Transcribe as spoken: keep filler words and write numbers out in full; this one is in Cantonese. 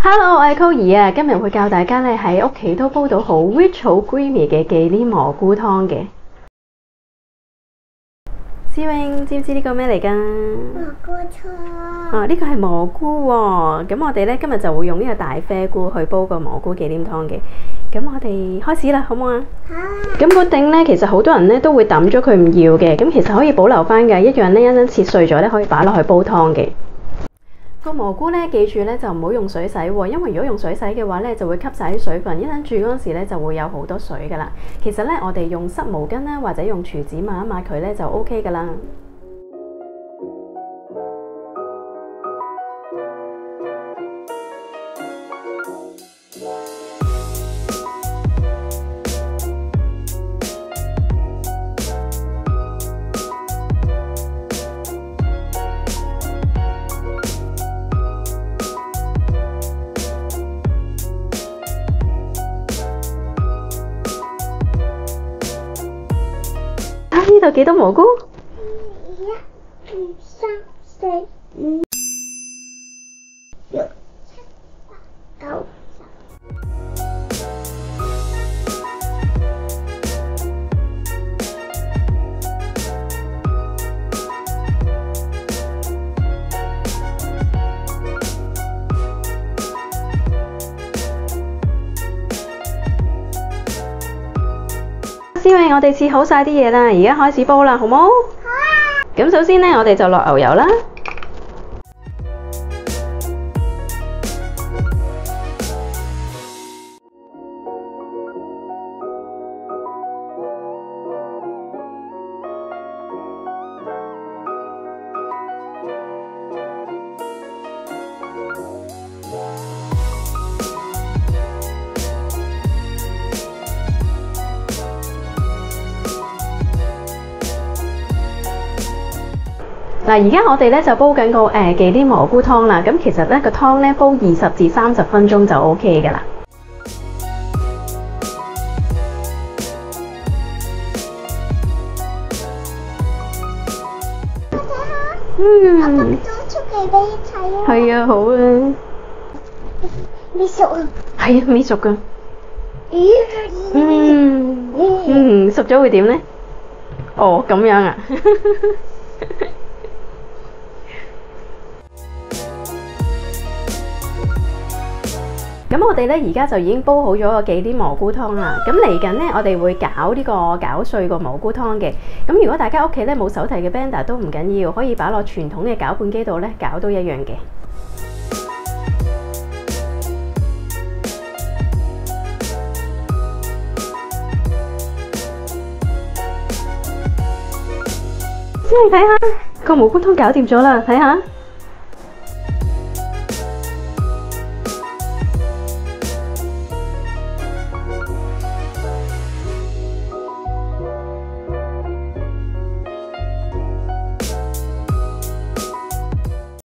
Hello，我係 Chloe 啊，今日會教大家咧喺屋企都煲到好 rich 好 creamy 嘅忌廉蘑菇湯嘅。思穎，知唔知呢個咩嚟㗎？ 蘑菇湯。 啊，呢個係蘑菇喎。咁我哋咧今日就會用呢個大啡菇去煲個蘑菇忌廉湯嘅。咁我哋開始啦，好唔好啊？ 好。 咁個頂咧，其實好多人咧都會抌咗佢唔要嘅。咁其實可以保留翻嘅，一樣咧一陣切碎咗咧可以擺落去煲湯嘅。個蘑菇咧，記住咧就唔好用水洗喎，因為如果用水洗嘅話咧，就會吸晒啲水分，一陣煮嗰陣時咧就會有好多水噶啦。其實咧，我哋用濕毛巾啦，或者用廚紙抹一抹佢咧就 O K 噶啦。呢度幾多蘑菇？ 一、二、三、四、五、六、七、八、九、 思穎，我哋切好晒啲嘢啦，而家開始煲啦，好冇？好啊！咁首先呢，我哋就落牛油啦。嗱，而家我哋咧就煲緊個誒忌廉蘑菇湯啦。咁其實咧個湯咧煲二十至三十分鐘就 O K 㗎啦。嗯， 攞出嚟俾你睇啊！ 係啊，好啊。 未熟啊？ 係啊，未熟㗎。 咦？ 嗯嗯，熟咗會點咧？哦，咁樣啊。咁我哋咧而家就已經煲好咗個忌廉蘑菇湯啦。咁嚟緊咧，我哋會攪呢個攪碎個蘑菇湯嘅。咁如果大家屋企咧冇手提嘅 blender 都唔緊要，可以擺落傳統嘅攪拌機度咧攪都一樣嘅。先嚟睇下個蘑菇湯搞掂咗啦，睇下。